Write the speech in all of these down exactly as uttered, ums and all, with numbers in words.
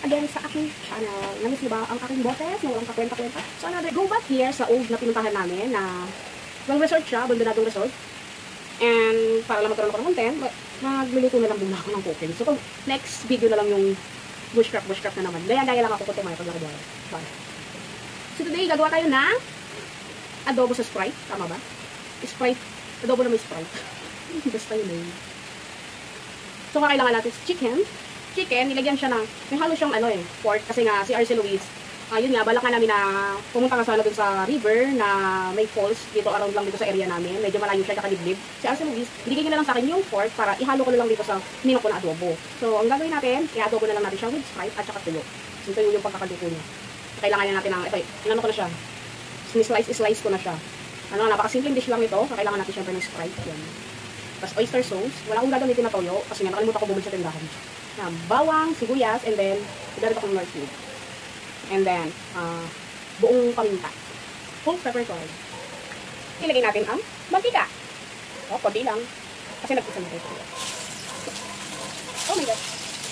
again sa aking channel. Namiss niyo ba ang aking boses na walang kakwenta-kwenta? So another go back here sa old na pinuntahan namin na well resort siya, Abandonadong Resort. And para lang magkaroon ako ng content, magluluto na lang muna ako ng cooking. So kung next video na lang yung bushcraft, bushcraft na naman. Gaya-gaya lang ako kung tumaya pag nakagawa. Bye. So today, gagawa tayo ng adobo sa Sprite. Tama ba? Sprite. Adobo na may Sprite. Basta yun eh. So kakailangan natin chicken. Chicken, nilagyan siya ng, may halo siyang ano eh, pork. Kasi nga, si Arce Luis, ayun nga, balak namin na pumunta nga sana dun sa river na may falls dito around lang dito sa area namin. Medyo malayo siya kakaliblib. Si Arce Luis, binigay niya na lang sa akin yung pork para ihalo ko na lang dito sa ninong ko na adobo. So, ang gagawin natin, i-adobo na lang natin siya with Sprite at saka tuyo. So, ito yung pagkakaluto niya. Kailangan niya natin ng, ito, inano ko na siya. Slice-slice ko na siya. Ano, napakasimpleng dish lang ito. So, kailangan natin syempre ng Sprite. Yan. Tapos oyster sauce. Wala akong gagamitin na toyo kasi nga nakalimutan ko bumili sa tindahan. Na bawang, sibuyas, and then, idarit akong nor cube. And then, uh, buong paminta. Whole pepper corn. Ilagay natin ang mantika. O, konti lang. Kasi nag-isa na ito. Oh my God.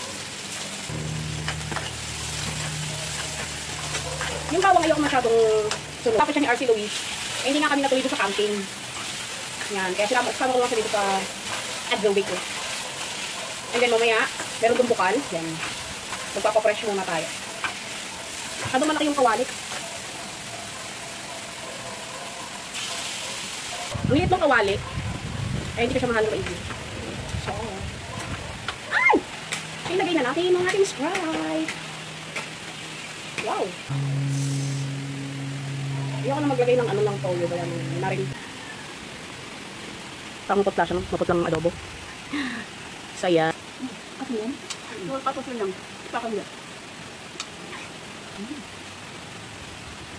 Yung bawang ayoko masyadong sunod. Tapos siya ni Arce Luis. Eh, hindi nga kami natuloy sa camping. Yan. Kaya sila, sama ko lang siya dito sa Advil Week. And then, mamaya, meron itong bukal. Yan. Magpapapresh muna tayo. Masyadong malaki yung kawali. Ang liit ng kawali, eh hindi ko siya mahalong maigi. So, ay! Ilagay na natin ang ating Sprite. Wow! Ayoko na maglagay ng ano lang toyo. Kaya na rin. Parang maputla siya, no? Maputlang adobo. Saya. Kasi yan? Tapos yun lang. Pakang yan.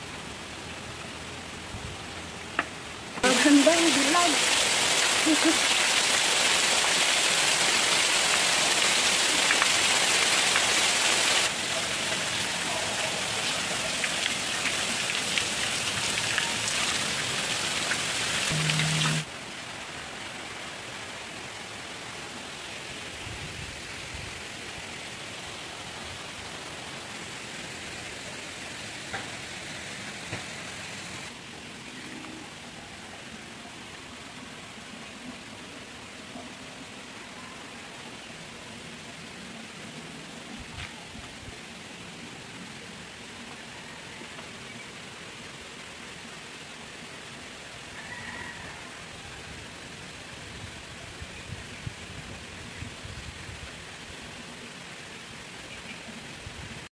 Magandang dilag.